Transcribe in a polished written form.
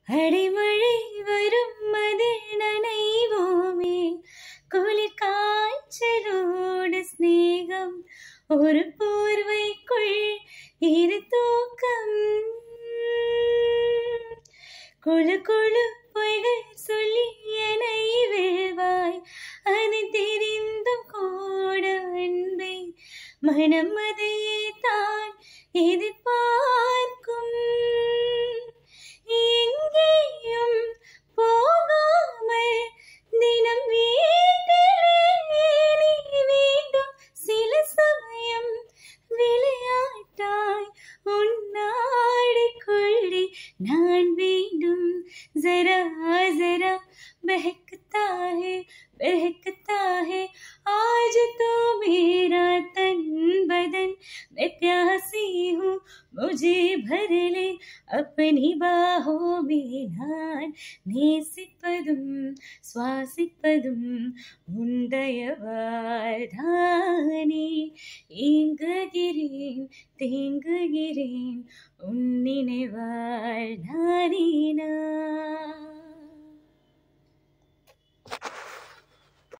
அடைமழை வரும் மதில் நனைவோமே, குளிர் காய்ச்சலோடு சிநேகம், ஒரு போர்வைக்குள் இரு தூக்கம். குழு குழு பொய்கள் சொல்லி என்னை வெல்வாய், அது தெரிந்தும் கூட அன்பை மனம் அதையே தான் எதிர்பார்க்கும். எங்கேயும் போகாமல் தினம் வீட்டிலே நீ வேண்டும். சில சமயம் விளையாட்டாய் உன்னாடிக்கொள்ளே நான் வேண்டும். जरा जरा बहकता है आज तो मेरा तन बदन. मैं प्यासी हूँ, मुझे भर ले अपनी बाहों में. நான் நேசிப்பதும் சுவாசிப்பதும் உந்தயவால் தானே. ஏங்குகிறேன் தேங்குகிறேன் உன் நினைவால்.